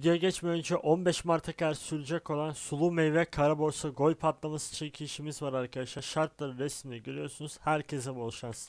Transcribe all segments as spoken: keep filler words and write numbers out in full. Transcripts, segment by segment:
Videoya geçmeden önce on beş Mart'a kadar sürecek olan sulu meyve kara borsa gol patlaması çekişimiz var arkadaşlar. Şartları resimde görüyorsunuz. Herkese bol şans.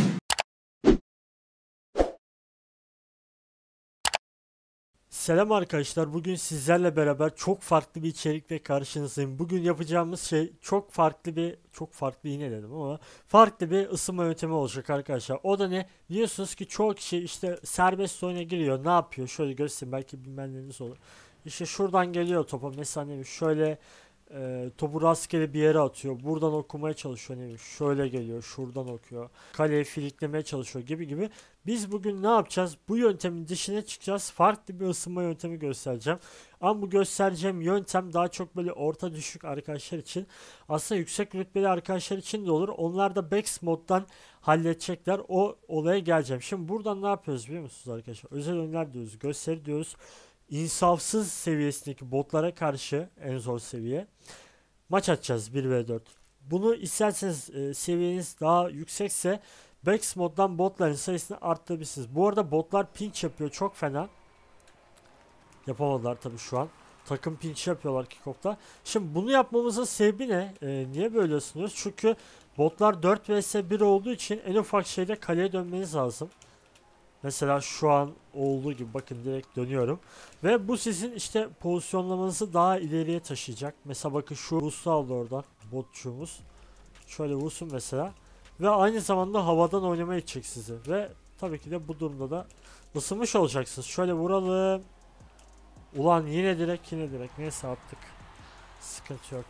Selam arkadaşlar. Bugün sizlerle beraber çok farklı bir içerikle karşınızdayım. Bugün yapacağımız şey çok farklı bir, çok farklı yine dedim ama farklı bir ısınma yöntemi olacak arkadaşlar. O da ne? Biliyorsunuz ki çoğu kişi işte serbest oyuna giriyor. Ne yapıyor? Şöyle göstereyim, belki bilmeyenleriniz olur. İşte şuradan geliyor topa. Mesela neymiş? Şöyle e, topu rastgele bir yere atıyor. Buradan okumaya çalışıyor, neymiş? Şöyle geliyor. Şuradan okuyor. Kaleye filiklemeye çalışıyor gibi gibi. Biz bugün ne yapacağız? Bu yöntemin dışına çıkacağız. Farklı bir ısınma yöntemi göstereceğim. Ama bu göstereceğim yöntem daha çok böyle orta düşük arkadaşlar için. Aslında yüksek rütbeli arkadaşlar için de olur. Onlar da Bex moddan halledecekler. O olaya geleceğim. Şimdi buradan ne yapıyoruz biliyor musunuz arkadaşlar? Özel oyunlar diyoruz. Gösteri diyoruz. İnsafsız seviyesindeki botlara karşı en zor seviye. Maç atacağız bir ve dört. Bunu isterseniz e, seviyeniz daha yüksekse Bex moddan botların sayısını arttırabilirsiniz. Bu arada botlar pinch yapıyor çok fena. Yapamadılar tabii şu an. Takım pinch yapıyorlar kickoff'ta. Şimdi bunu yapmamızın sebebi ne? E, niye böyle ısınıyoruz? Çünkü botlar dört vs bir olduğu için en ufak şeyde kaleye dönmeniz lazım. Mesela şu an olduğu gibi bakın direkt dönüyorum. Ve bu sizin işte pozisyonlamanızı daha ileriye taşıyacak. Mesela bakın şu Rus'u aldı oradan botçuğumuz. Şöyle vursun mesela. Ve aynı zamanda havadan oynamaya itecek sizi. Ve tabii ki de bu durumda da ısınmış olacaksınız. Şöyle vuralım. Ulan yine direkt yine direkt. Neyse attık. Sıkıntı yok.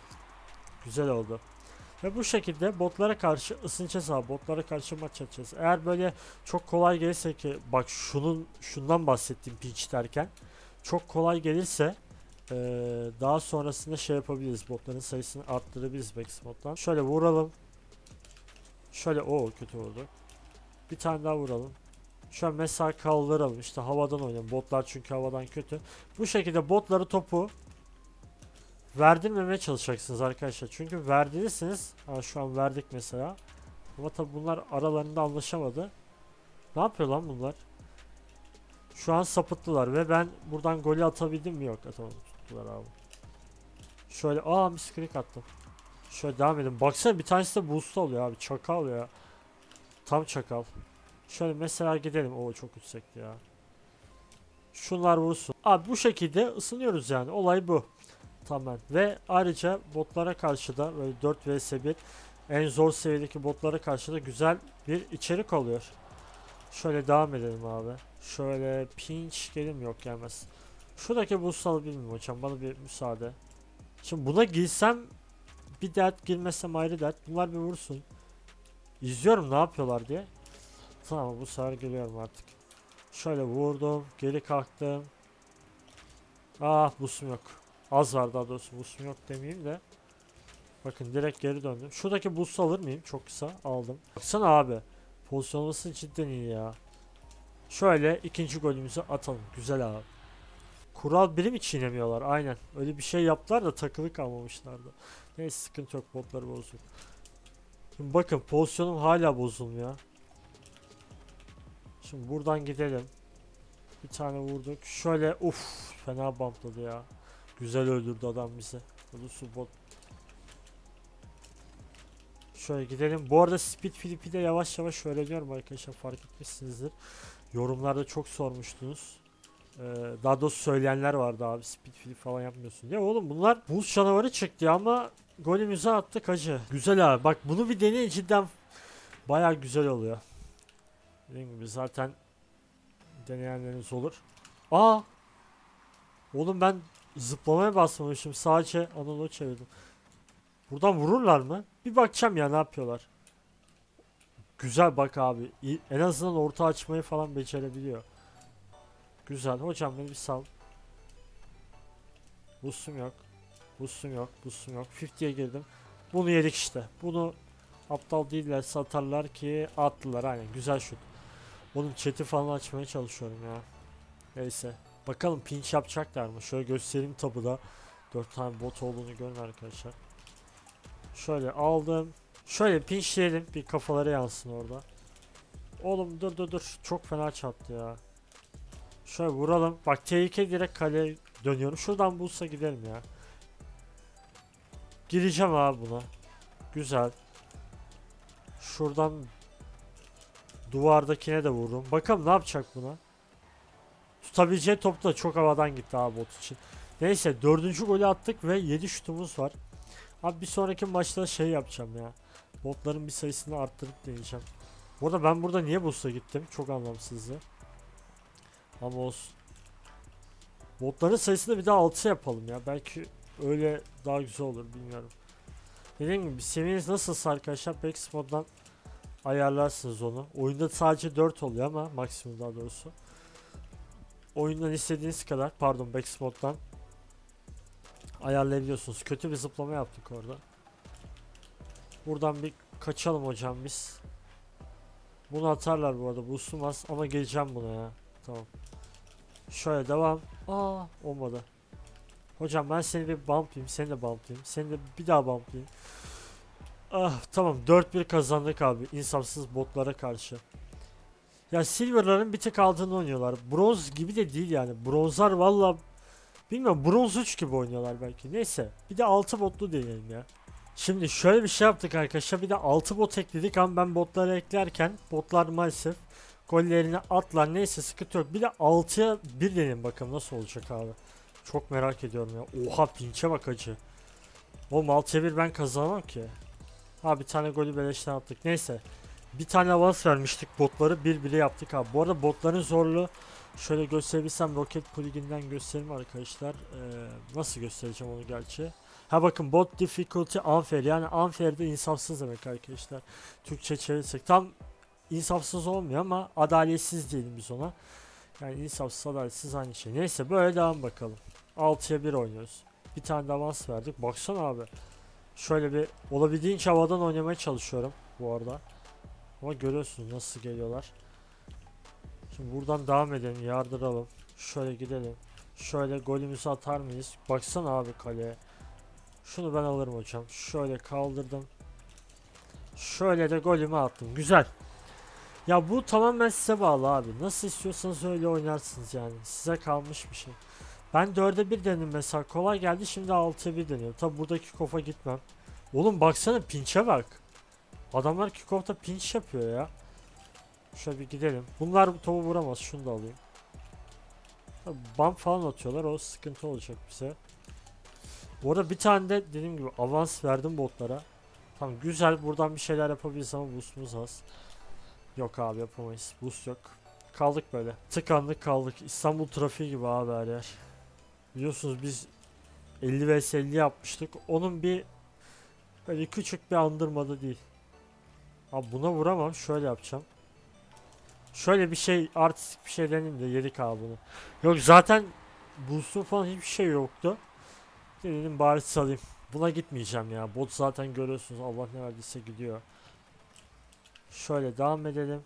Güzel oldu. Ve bu şekilde botlara karşı ısınacağız abi. Botlara karşı maç atacağız. Eğer böyle çok kolay gelirse ki bak şunun şundan bahsettiğim pitch derken çok kolay gelirse ee, daha sonrasında şey yapabiliriz. Botların sayısını arttırabiliriz Bex moddan. Şöyle vuralım. Şöyle o kötü oldu. Bir tane daha vuralım. Şu an mesela kaldıralım. İşte havadan oynayalım. Botlar çünkü havadan kötü. Bu şekilde botları topu verdirmemeye çalışacaksınız arkadaşlar. Çünkü verdirirseniz, ha şu an verdik mesela. Ama tabi bunlar aralarında anlaşamadı. Ne yapıyor lan bunlar? Şu an sapıttılar ve ben buradan golü atabildim mi? Yok, atamadım. Tuttular abi. Şöyle aa misklik attım. Şöyle devam edelim. Baksana bir tanesi de boost alıyor abi. Çakal ya. Tam çakal. Şöyle mesela gidelim. Oo çok yüksekti ya. Şunlar vursun. Abi bu şekilde ısınıyoruz yani. Olay bu. Tamam. Ve ayrıca botlara karşı da böyle dört vs bir en zor seviyedeki botlara karşı da güzel bir içerik oluyor. Şöyle devam edelim abi. Şöyle pinch gelim, yok gelmez. Şuradaki boost alabilir miyim hocam? Bana bir müsaade. Şimdi buna girsem bir dert, girmesem ayrı dert. Bunlar bir vursun. İzliyorum ne yapıyorlar diye. Tamam, bu sefer geliyorum artık. Şöyle vurdum. Geri kalktım. Ah boost'um yok. Az var daha doğrusu, boost'um yok demeyeyim de. Bakın direkt geri döndüm. Şuradaki boost'u alır mıyım? Çok kısa aldım. Baksana abi. Pozisyonlaması cidden iyi ya. Şöyle ikinci golümüzü atalım. Güzel abi. Kural birim mi çiğnemiyorlar? Aynen. Öyle bir şey yaptılar da takılı kalmamışlardı. Neyse sıkıntı yok. Botları bozduk. Şimdi bakın pozisyonum hala bozulmuyor. Şimdi buradan gidelim. Bir tane vurduk. Şöyle uff fena bumpladı ya. Güzel öldürdü adam bizi. Burası bot. Şöyle gidelim. Bu arada Speed Flip'i de yavaş yavaş öğreniyorum arkadaşlar, fark etmişsinizdir. Yorumlarda çok sormuştunuz. Ee, daha doğrusu söyleyenler vardı, abi Speed Flip falan yapmıyorsun. Ya oğlum bunlar buz canavarı çıktı ama golümüzü attık hacı. Güzel abi, bak bunu bir deneyin, cidden baya güzel oluyor. Dediğim gibi zaten deneyenleriniz olur. Aa! Oğlum ben zıplamaya basmamışım, sadece analogu çevirdim. Buradan vururlar mı? Bir bakacağım ya ne yapıyorlar. Güzel bak abi. En azından orta açmayı falan becerebiliyor. Güzel. Hocam beni bir sal. Boost'um yok. Boost'um yok. Boost'um yok. elliye girdim. Bunu yedik işte. Bunu aptal değiller, satarlar ki attılar. Aynen. Güzel şut. Oğlum chat'i falan açmaya çalışıyorum ya. Neyse. Bakalım pinch yapacaklar mı? Şöyle göstereyim tabuda. dört tane bot olduğunu görün arkadaşlar. Şöyle aldım. Şöyle pinchleyelim. Bir kafaları yansın orada. Oğlum dur dur dur. Çok fena çarptı ya. Şöyle vuralım. Bak tehlike direkt kaleye dönüyorum. Şuradan bulsa gidelim ya. Gireceğim abi buna. Güzel. Şuradan duvardakine de vururum. Bakalım ne yapacak buna. Tutabileceği top da çok havadan gitti abi bot için. Neyse dördüncü golü attık ve yedi şutumuz var. Abi bir sonraki maçta şey yapacağım ya. Botların bir sayısını arttırıp deneyeceğim. Bu arada ben burada niye boost'a gittim? Çok anlamsızdı. Ama olsun. Botların sayısını bir daha altı yapalım ya. Belki öyle daha güzel olur bilmiyorum. Dediğim gibi seviyeniz nasılsa arkadaşlar Bex moddan ayarlarsınız onu. Oyunda sadece dört oluyor ama maksimum daha doğrusu. Oyundan istediğiniz kadar pardon Bex moddan ayarlayabiliyorsunuz. Kötü bir zıplama yaptık orada. Buradan bir kaçalım hocam biz. Bunu atarlar bu arada. Boost'um az ama geleceğim buna ya. Tamam. Şöyle devam. Aa olmadı. Hocam ben seni bir bumplayayım. Seni de bumplayayım. Seni de bir daha bumplayayım. Ah tamam dört bir kazandık abi. İnsafsız botlara karşı. Ya Silver'ların bir tık altını oynuyorlar. Bronz gibi de değil yani. Bronzlar valla bilmiyorum bronz üç gibi oynuyorlar belki. Neyse bir de altı botlu deneyelim ya. Şimdi şöyle bir şey yaptık arkadaşlar. Bir de altı bot ekledik ama ben botları eklerken botlar maalesef gollerini atlar. Neyse sıkıntı yok. Bir de altıya bir deneyelim bakalım nasıl olacak abi. Çok merak ediyorum ya. Oha pinçe bak acı. Oğlum altıya bir ben kazanamam ki. Ha bir tane golü beleşten attık. Neyse. Bir tane avans vermiştik botları bir bire yaptık abi. Bu arada botların zorluğu şöyle gösterebilsem Rocket Plugin'den göstereyim arkadaşlar. Ee, nasıl göstereceğim onu gerçi. Ha bakın bot difficulty unfair yani unfair de insafsız demek arkadaşlar. Türkçe çevirirsek tam insafsız olmuyor ama adaletsiz diyelim biz ona. Yani insafsız adaletsiz aynı şey. Neyse böyle devam bakalım. altıya bir oynuyoruz. Bir tane de avans verdik. Baksana abi. Şöyle bir olabildiğince havadan oynamaya çalışıyorum bu arada. Ama görüyorsunuz nasıl geliyorlar. Şimdi buradan devam edelim, yardıralım. Şöyle gidelim. Şöyle golümüzü atar mıyız? Baksana abi kaleye. Şunu ben alırım hocam. Şöyle kaldırdım. Şöyle de golümü attım. Güzel. Ya bu tamamen size bağlı abi. Nasıl istiyorsanız öyle oynarsınız yani. Size kalmış bir şey. Ben dörde bir denedim mesela. Kolay geldi. Şimdi altıya bir deniyorum. Tabi buradaki kofa gitmem. Oğlum baksana pinçe bak. Adamlar kickoff'ta pinch yapıyor ya. Şöyle bir gidelim. Bunlar bu topu vuramaz. Şunu da alayım. Tabii bump falan atıyorlar. O sıkıntı olacak bize. Bu arada bir tane de dediğim gibi avans verdim botlara. Tamam güzel. Buradan bir şeyler yapabiliriz ama boostumuz az. Yok abi yapamayız. Boost yok. Kaldık böyle. Tıkandık kaldık. İstanbul trafiği gibi abi her yer. Biliyorsunuz biz elli vs elli yapmıştık. Onun bir böyle küçük bir andırmadı değil. Abi buna vuramam. Şöyle yapacağım. Şöyle bir şey artistik bir şey deneyim de yedik abi bunu. Yok zaten boost'um falan hiçbir şey yoktu. Dedim bari salayım. Buna gitmeyeceğim ya. Bot zaten görüyorsunuz Allah ne verdiyse gidiyor. Şöyle devam edelim.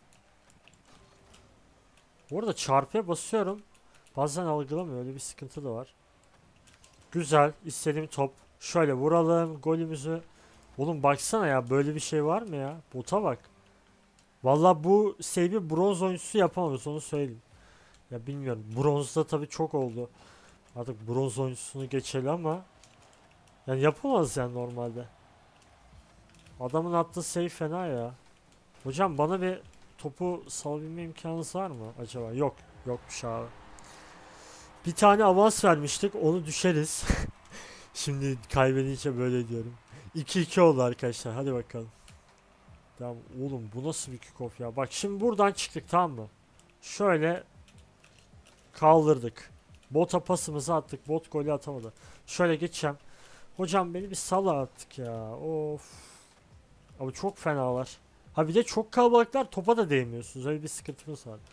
Bu arada çarpıya basıyorum. Bazen algılamıyor öyle bir sıkıntı da var. Güzel istediğim top. Şöyle vuralım golümüzü. Oğlum baksana ya böyle bir şey var mı ya? Bota bak. Valla bu save'i bronz oyuncusu yapamaz onu söyleyeyim. Ya bilmiyorum. Bronzda tabii çok oldu. Artık bronz oyuncusunu geçelim ama yani yapamaz yani normalde. Adamın attığı save fena ya. Hocam bana bir topu salabilme imkanınız var mı acaba? Yok. Yokmuş abi. Bir tane avans vermiştik. Onu düşeriz. Şimdi kaybedince böyle diyorum. iki iki oldu arkadaşlar. Hadi bakalım. Tamam oğlum bu nasıl bir kickoff ya? Bak şimdi buradan çıktık tamam mı? Şöyle kaldırdık. Bota pasımızı attık. Bot golü atamadı. Şöyle geçeceğim. Hocam beni bir sal artık ya. Of. Abi çok fenalar. Ha bir de çok kalabalıklar topa da değmiyorsunuz. Öyle bir sıkıntımız var.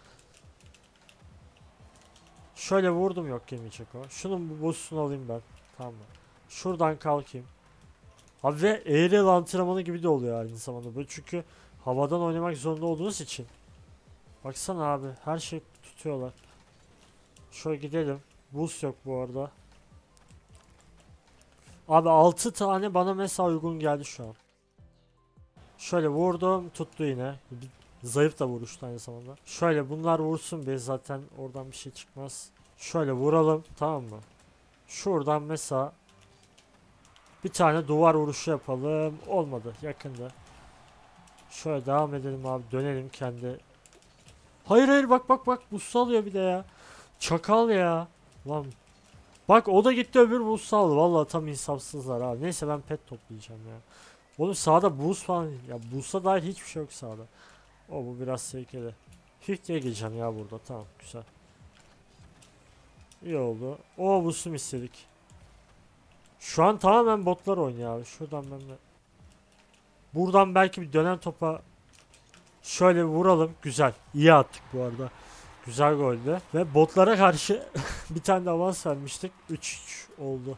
Şöyle vurdum yok gelmeyecek o. Şunun bu boostunu alayım ben. Tamam mı? Şuradan kalkayım. Abi ve aerial antrenmanı gibi de oluyor aynı zamanda. Böyle çünkü havadan oynamak zorunda olduğunuz için. Baksana abi her şey tutuyorlar. Şöyle gidelim. Boost yok bu arada. Abi altı tane bana mesela uygun geldi şu an. Şöyle vurdum tuttu yine. Zayıf da vuruştu aynı zamanda. Şöyle bunlar vursun bir, zaten oradan bir şey çıkmaz. Şöyle vuralım, tamam mı? Şuradan mesela bir tane duvar vuruşu yapalım. Olmadı, yakında. Şöyle devam edelim abi, dönelim kendi. Hayır hayır, bak bak bak, buz salıyor bir de ya. Çakal ya. Lan. Bak o da gitti, öbür buz saldı. Vallahi tam insafsızlar abi. Neyse ben pet toplayacağım ya. Oğlum sağda buz falan, ya buzsa dair hiçbir şey yok sağda. O bu biraz tehlikeli. elliye gireceğim ya burada, tamam güzel. İyi oldu. O boost'um istedik. Şu an tamamen botlar oynuyor abi. Şuradan ben de. Buradan belki bir dönen topa şöyle vuralım. Güzel. İyi attık bu arada. Güzel goldü. Ve botlara karşı bir tane de avans vermiştik. üç üç oldu.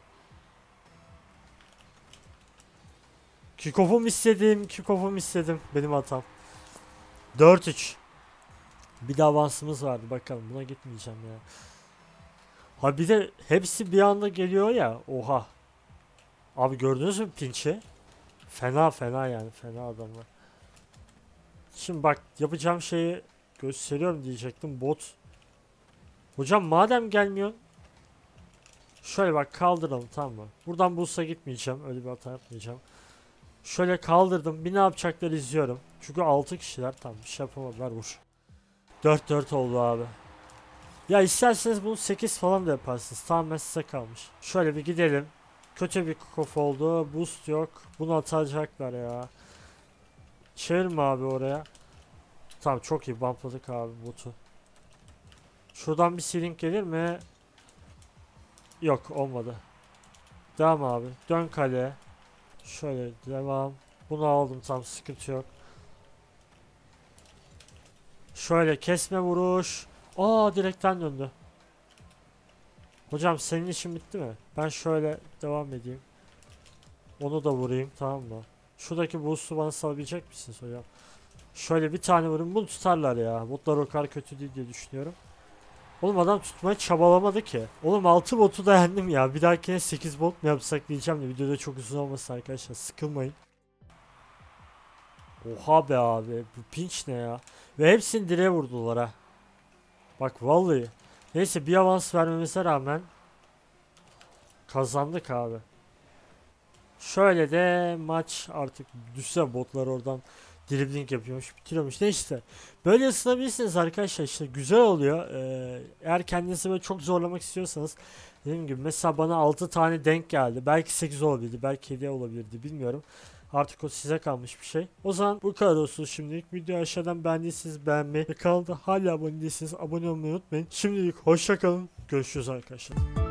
Kickoff'um istedim. Kickoff'um istedim. Benim hatam. dört üç. Bir de avansımız vardı. Bakalım, buna gitmeyeceğim ya. Ha bir de hepsi bir anda geliyor ya. Oha. Abi gördünüz mü pinç'i? Fena fena yani. Fena adamlar. Şimdi bak, yapacağım şeyi gösteriyorum diyecektim. Bot. Hocam madem gelmiyor. Şöyle bak, kaldıralım, tamam mı? Buradan Bulls'a gitmeyeceğim. Öyle bir hata yapmayacağım. Şöyle kaldırdım. Bir ne yapacaklar izliyorum. Çünkü altı kişiler, tamam bir şey yapamadılar, vur. dört dört oldu abi. Ya isterseniz bunu sekiz falan da yaparsınız. Tamamen size kalmış. Şöyle bir gidelim. Kötü bir kukof oldu. Boost yok. Bunu atacaklar ya. Çevirme abi oraya. Tamam çok iyi bumpladık abi botu. Şuradan bir ceiling gelir mi? Yok, olmadı. Devam abi. Dön kale. Şöyle devam. Bunu aldım, tam sıkıntı yok. Şöyle kesme vuruş. Aa, direkten döndü. Hocam senin işin bitti mi? Ben şöyle devam edeyim. Onu da vurayım, tamam mı? Şuradaki boost'u bana salabilecek misiniz hocam? Şöyle bir tane vurayım, bunu tutarlar ya. Botlar o kadar kötü değil diye düşünüyorum. Oğlum adam tutmaya çabalamadı ki. Oğlum altı botu da yendim ya. Bir dahakine sekiz bot mu yapsak diyeceğim de videoda çok uzun olmasın arkadaşlar. Sıkılmayın. Oha be abi. Bu pinch ne ya? Ve hepsini direğe vurdular ha. Bak vallahi. Neyse, bir avans vermemize rağmen kazandık abi. Şöyle de maç artık düşse, botlar oradan dribbling yapıyormuş, bitiriyormuş. Ne işte. Böyle ısınabilirsiniz arkadaşlar, işte güzel oluyor. Ee, eğer kendinizi böyle çok zorlamak istiyorsanız, dediğim gibi mesela bana altı tane denk geldi. Belki sekiz olabilirdi, belki yedi olabilirdi, bilmiyorum. Artık o size kalmış bir şey. O zaman bu kadar olsun şimdilik. Videoyu aşağıdan beğendiyseniz beğenmeyi ve kanalda hala abone değilseniz abone olmayı unutmayın. Şimdilik hoşça kalın. Görüşürüz arkadaşlar.